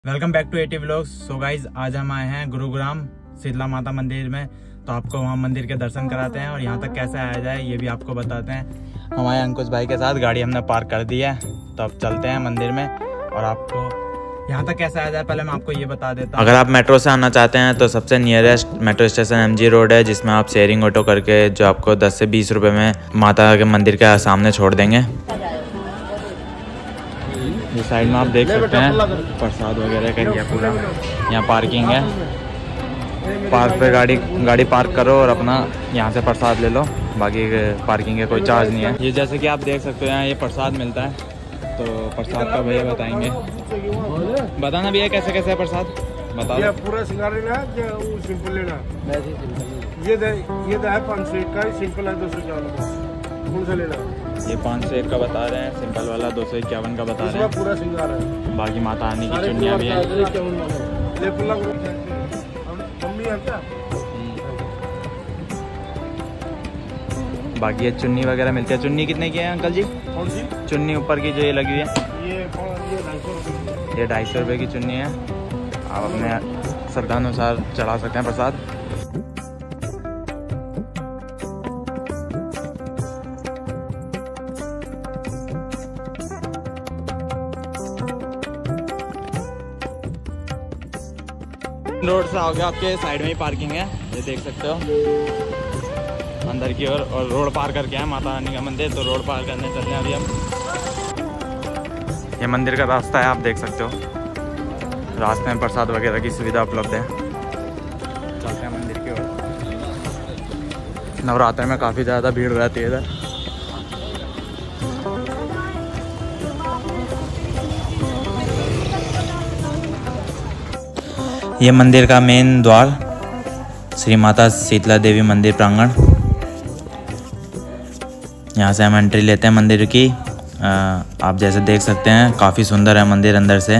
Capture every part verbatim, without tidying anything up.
Welcome back to AT vlogs. So guys आज हम आए हैं गुरुग्राम शीतला माता मंदिर में, तो आपको वहाँ मंदिर के दर्शन कराते हैं और यहाँ तक कैसे आया जाए ये भी आपको बताते हैं। हमारे अंकुश भाई के साथ गाड़ी हमने पार्क कर दी है, तो अब चलते हैं मंदिर में और आपको यहाँ तक कैसे आया जाए पहले मैं आपको ये बता देता हूँ। अगर आप मेट्रो से आना चाहते हैं तो सबसे nearest metro station MG road है, जिसमें आप शेयरिंग ऑटो करके जो आपको दस से बीस रुपए में माता के मंदिर के सामने छोड़ देंगे। ये साइड में आप देख सकते हैं प्रसाद वगैरह का ये पूरा यहाँ पार्किंग है। पार्क पे गाड़ी गाड़ी पार्क करो और अपना यहाँ से प्रसाद ले लो, बाकी पार्किंग का कोई चार्ज नहीं है। ये जैसे कि आप देख सकते हो यहाँ ये प्रसाद मिलता है, तो प्रसाद का भैया बताएंगे। बताना भैया कैसे कैसे है प्रसाद बता दो। पूरा सिंगार लेना है वो सिंपल लेना है? ये दे, ये दे है पाँच सौ एक का, सिंपल है दो सौ इक्यावन। कौन सा लेना है? ये पाँच सौ एक का बता रहे हैं, सिंपल वाला दो सौ इक्यावन का बता रहे हैं। पूरा सिंगार है, बाकी माता रानी की चुन्नियाँ भी हैं। बाकी ये चुन्नी वगैरह मिलती है। चुन्नी कितने की है अंकल जी? कौन सी चुन्नी ऊपर की जो ये लगी हुई है? ये ये ढाई सौ रुपये की चुन्नी है। आप अपने श्रद्धा अनुसार चढ़ा सकते हैं प्रसाद। रोड से आओगे आपके साइड में ही पार्किंग है, ये देख सकते हो अंदर की ओर, और, और रोड पार करके है माता रानी का मंदिर, तो रोड पार करने चलते हैं अभी हम। ये मंदिर का रास्ता है, आप देख सकते हो रास्ते में प्रसाद वगैरह की सुविधा उपलब्ध है। चलते हैं मंदिर की ओर। नवरात्र में काफ़ी ज़्यादा भीड़ रहती है इधर। ये मंदिर का मेन द्वार श्री माता शीतला देवी मंदिर प्रांगण। यहाँ से हम एंट्री लेते हैं मंदिर की। आ, आप जैसे देख सकते हैं काफ़ी सुंदर है मंदिर अंदर से,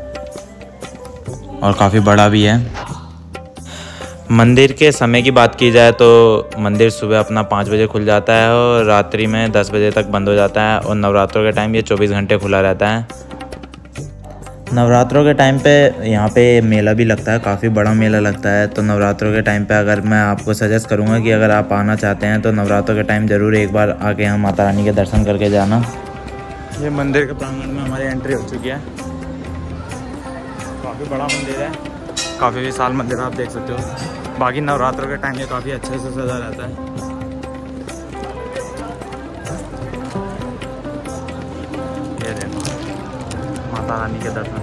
और काफ़ी बड़ा भी है। मंदिर के समय की बात की जाए तो मंदिर सुबह अपना पाँच बजे खुल जाता है और रात्रि में दस बजे तक बंद हो जाता है, और नवरात्रों के टाइम ये चौबीस घंटे खुला रहता है। नवरात्रों के टाइम पे यहाँ पे मेला भी लगता है, काफ़ी बड़ा मेला लगता है। तो नवरात्रों के टाइम पे अगर मैं आपको सजेस्ट करूँगा कि अगर आप आना चाहते हैं तो नवरात्रों के टाइम ज़रूर एक बार आके हम माता रानी के दर्शन करके जाना। ये मंदिर के प्रांगण में हमारी एंट्री हो चुकी है। काफ़ी बड़ा मंदिर है, काफ़ी विशाल मंदिर आप देख सकते हो। बाकी नवरात्रों के टाइम ये काफ़ी अच्छे से सजा रहता है। ये देखो माता रानी के दर्शन।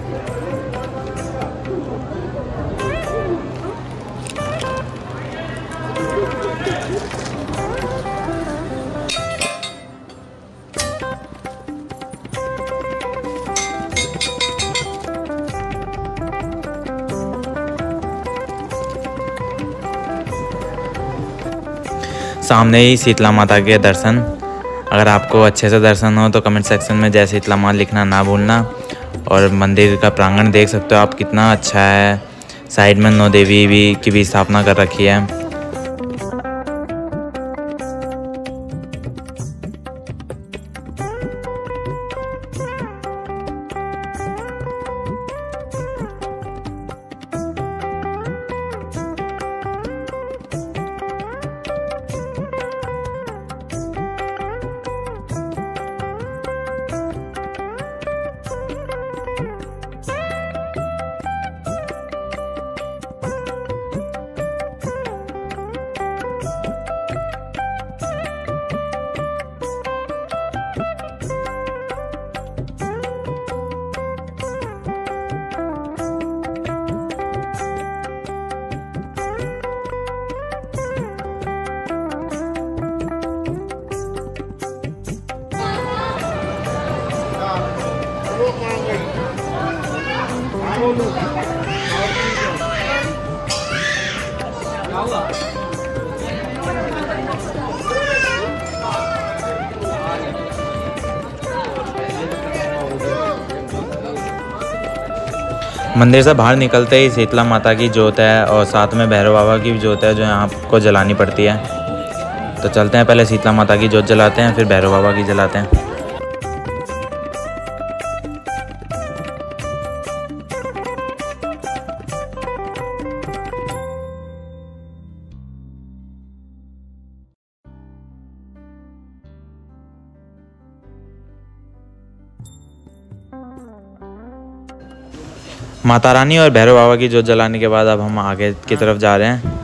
सामने ही शीतला माता के दर्शन। अगर आपको अच्छे से दर्शन हो तो कमेंट सेक्शन में जय शीतला माँ लिखना ना भूलना। और मंदिर का प्रांगण देख सकते हो आप कितना अच्छा है। साइड में नौ देवी भी की भी स्थापना कर रखी है। मंदिर से बाहर निकलते ही शीतला माता की जोत है, और साथ में भैरव बाबा की भी जोत है जो यहाँ को जलानी पड़ती है। तो चलते हैं, पहले शीतला माता की जोत जलाते हैं, फिर भैरव बाबा की जलाते हैं। माता रानी और भैरव बाबा की जोत जलाने के बाद अब हम आगे की तरफ जा रहे हैं।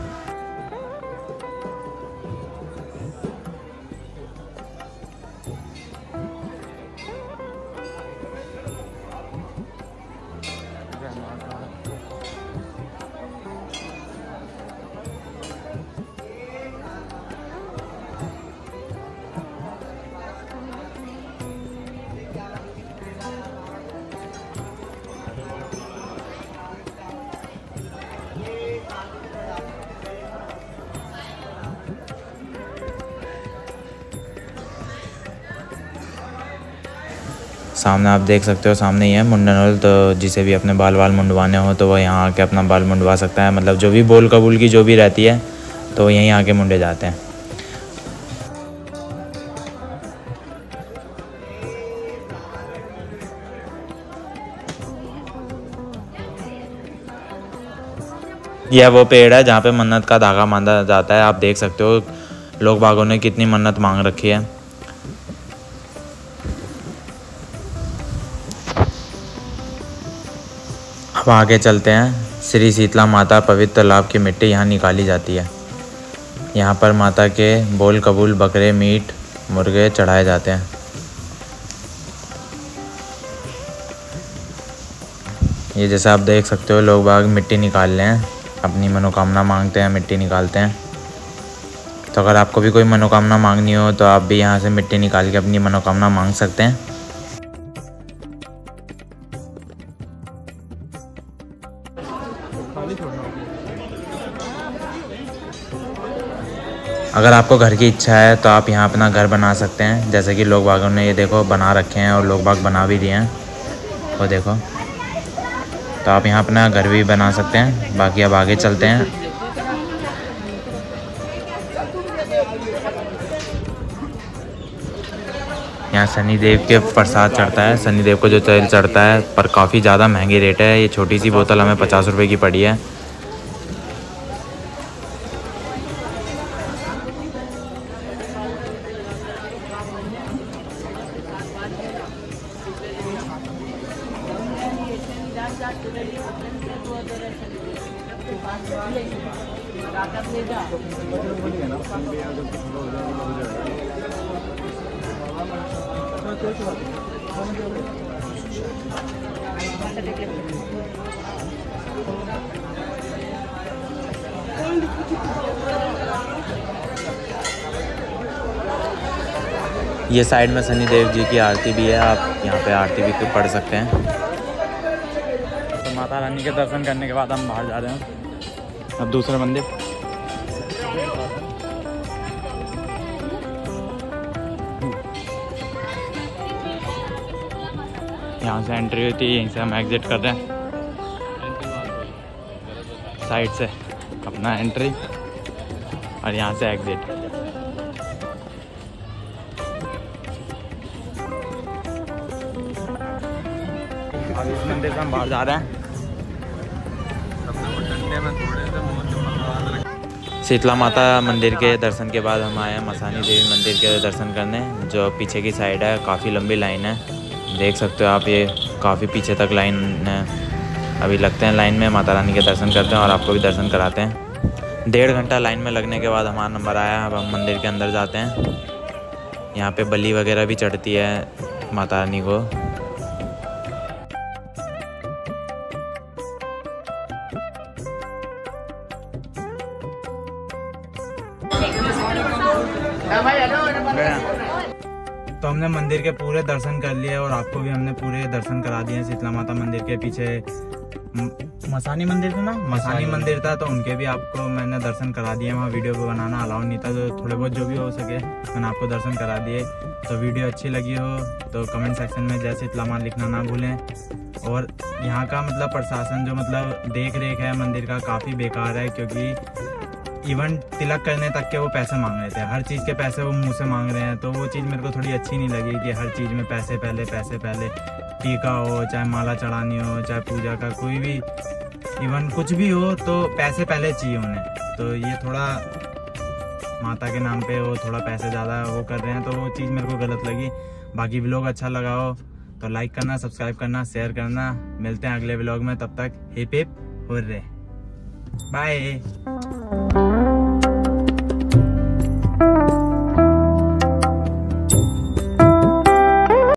सामने आप देख सकते हो, सामने ही है मुंडन हॉल। तो जिसे भी अपने बाल बाल मुंडवाने हो तो वह यहाँ आके अपना बाल मुंडवा सकता है। मतलब जो भी बोल कबूल की जो भी रहती है तो यहीं आके मुंडे जाते हैं। यह वो पेड़ है जहाँ पे मन्नत का धागा बांधा जाता है। आप देख सकते हो लोग बागों ने कितनी मन्नत मांग रखी है। अब आगे चलते हैं। श्री शीतला माता पवित्र तालाब की मिट्टी यहाँ निकाली जाती है। यहाँ पर माता के बोल कबूल बकरे, मीट, मुर्गे चढ़ाए जाते हैं। ये जैसे आप देख सकते हो लोग बाग मिट्टी निकाल रहे हैं, अपनी मनोकामना मांगते हैं, मिट्टी निकालते हैं। तो अगर आपको भी कोई मनोकामना मांगनी हो तो आप भी यहाँ से मिट्टी निकाल के अपनी मनोकामना मांग सकते हैं। अगर आपको घर की इच्छा है तो आप यहाँ अपना घर बना सकते हैं। जैसे कि लोग बागों ने ये देखो बना रखे हैं और लोग बाग बना भी दिए हैं, वो देखो। तो आप यहाँ अपना घर भी बना सकते हैं। बाकी अब आगे चलते हैं। यहाँ शनिदेव के प्रसाद चढ़ता है। शनिदेव को जो तेल चढ़ता है पर काफ़ी ज़्यादा महंगी रेट है। ये छोटी सी बोतल हमें पचास रुपए की पड़ी है। ये साइड में शनिदेव जी की आरती भी है। आप यहाँ पे आरती भी पढ़ सकते हैं। तो माता रानी के दर्शन करने के बाद हम बाहर जा रहे हैं अब दूसरे मंदिर। यहाँ से एंट्री होती है, यहीं से हम एग्जिट कर रहे हैं। साइड से अपना एंट्री और यहाँ से एग्जिट। अब इस मंदिर से हम बाहर जा रहे हैं। शीतला माता मंदिर के दर्शन के बाद हम आए हैं मसानी देवी मंदिर के दर्शन करने, जो पीछे की साइड है। काफ़ी लंबी लाइन है, देख सकते हो आप। ये काफ़ी पीछे तक लाइन है। अभी लगते हैं लाइन में, माता रानी के दर्शन करते हैं और आपको भी दर्शन कराते हैं। डेढ़ घंटा लाइन में लगने के बाद हमारा नंबर आया। अब हम मंदिर के अंदर जाते हैं। यहाँ पे बलि वगैरह भी चढ़ती है माता रानी को। तो हमने मंदिर के पूरे दर्शन कर लिए और आपको भी हमने पूरे दर्शन करा दिए। शीतला माता मंदिर के पीछे मसानी मंदिर था ना, मसानी मंदिर था, तो उनके भी आपको मैंने दर्शन करा दिए। वहाँ वीडियो को बनाना अलाउ नहीं था, तो थोड़े बहुत जो भी हो सके मैंने आपको दर्शन करा दिए। तो वीडियो अच्छी लगी हो तो कमेंट सेक्शन में जय शीतला माता लिखना ना भूलें। और यहाँ का मतलब प्रशासन जो मतलब देख रेख है मंदिर का काफ़ी बेकार है, क्योंकि इवन तिलक करने तक के वो पैसे मांग रहे थे। हर चीज़ के पैसे वो मुंह से मांग रहे हैं, तो वो चीज़ मेरे को थोड़ी अच्छी नहीं लगी कि हर चीज़ में पैसे पहले पैसे पहले। टीका हो, चाहे माला चढ़ानी हो, चाहे पूजा का कोई भी इवन कुछ भी हो, तो पैसे पहले चाहिए उन्हें। तो ये थोड़ा माता के नाम पे वो थोड़ा पैसे ज़्यादा वो कर रहे हैं, तो वो चीज़ मेरे को गलत लगी। बाकी व्लॉग अच्छा लगा हो तो लाइक करना, सब्सक्राइब करना, शेयर करना। मिलते हैं अगले व्लॉग में, तब तक हिप हिप हुर्रे, बाय।